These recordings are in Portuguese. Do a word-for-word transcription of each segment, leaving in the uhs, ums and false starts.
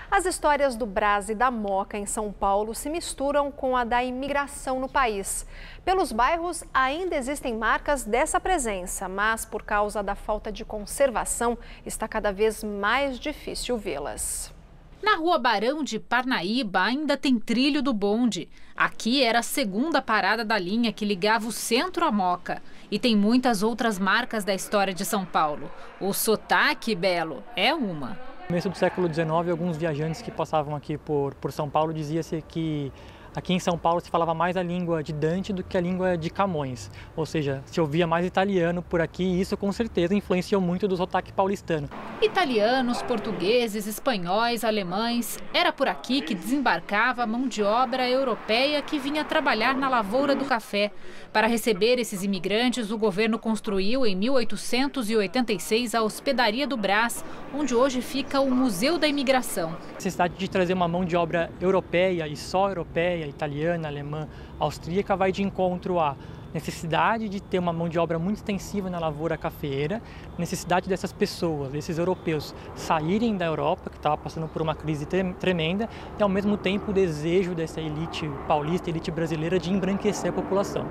As histórias do Brás e da Moca em São Paulo se misturam com a da imigração no país. Pelos bairros ainda existem marcas dessa presença, mas por causa da falta de conservação está cada vez mais difícil vê-las. Na rua Barão de Parnaíba ainda tem trilho do bonde. Aqui era a segunda parada da linha que ligava o centro à Moca. E tem muitas outras marcas da história de São Paulo. O sotaque, Belo, é uma. No começo do século dezenove, alguns viajantes que passavam aqui por, por São Paulo dizia-se que aqui em São Paulo se falava mais a língua de Dante do que a língua de Camões. Ou seja, se ouvia mais italiano por aqui e isso com certeza influenciou muito do sotaque paulistano. Italianos, portugueses, espanhóis, alemães. Era por aqui que desembarcava a mão de obra europeia que vinha trabalhar na lavoura do café. Para receber esses imigrantes, o governo construiu em mil oitocentos e oitenta e seis a Hospedaria do Brás, onde hoje fica o Museu da Imigração. A necessidade de trazer uma mão de obra europeia e só europeia, italiana, alemã, austríaca, vai de encontro à necessidade de ter uma mão de obra muito extensiva na lavoura cafeeira, necessidade dessas pessoas, desses europeus, saírem da Europa, que estava passando por uma crise tremenda, e ao mesmo tempo o desejo dessa elite paulista, elite brasileira, de embranquecer a população.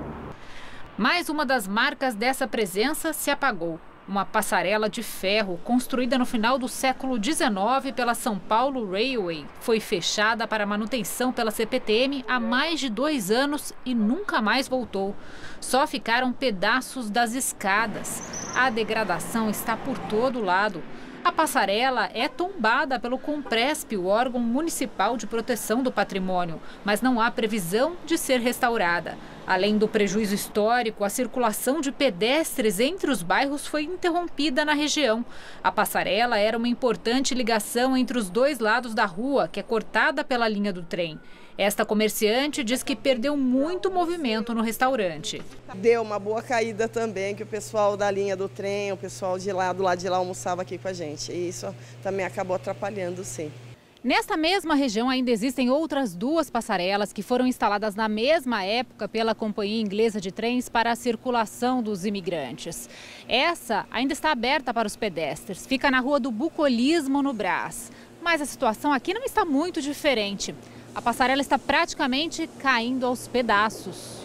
Mais uma das marcas dessa presença se apagou. Uma passarela de ferro construída no final do século dezenove pela São Paulo Railway foi fechada para manutenção pela C P T M há mais de dois anos e nunca mais voltou. Só ficaram pedaços das escadas. A degradação está por todo lado. A passarela é tombada pelo Compresp, o órgão municipal de proteção do patrimônio, mas não há previsão de ser restaurada. Além do prejuízo histórico, a circulação de pedestres entre os bairros foi interrompida na região. A passarela era uma importante ligação entre os dois lados da rua, que é cortada pela linha do trem. Esta comerciante diz que perdeu muito movimento no restaurante. Deu uma boa caída também, que o pessoal da linha do trem, o pessoal de lá, do lado de lá almoçava aqui com a gente. E isso também acabou atrapalhando, sim. Nesta mesma região ainda existem outras duas passarelas que foram instaladas na mesma época pela Companhia Inglesa de Trens para a circulação dos imigrantes. Essa ainda está aberta para os pedestres, fica na Rua do Bucolismo, no Brás. Mas a situação aqui não está muito diferente. A passarela está praticamente caindo aos pedaços.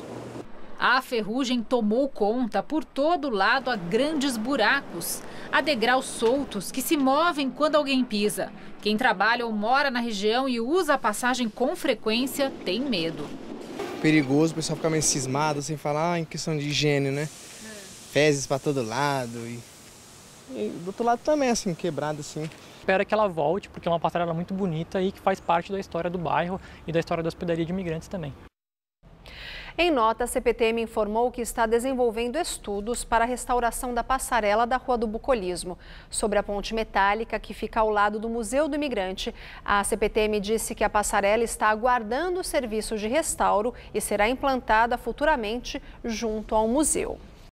A ferrugem tomou conta. Por todo lado há grandes buracos. Há degraus soltos que se movem quando alguém pisa. Quem trabalha ou mora na região e usa a passagem com frequência tem medo. Perigoso, o pessoal fica meio cismado sem falar em questão de higiene, né? Fezes para todo lado e... e do outro lado também, assim, quebrado assim. Espera que ela volte, porque é uma passarela muito bonita e que faz parte da história do bairro e da história da hospedaria de imigrantes também. Em nota, a C P T M informou que está desenvolvendo estudos para a restauração da passarela da Rua do Bucolismo. Sobre a ponte metálica que fica ao lado do Museu do Imigrante, a C P T M disse que a passarela está aguardando o serviço de restauro e será implantada futuramente junto ao museu.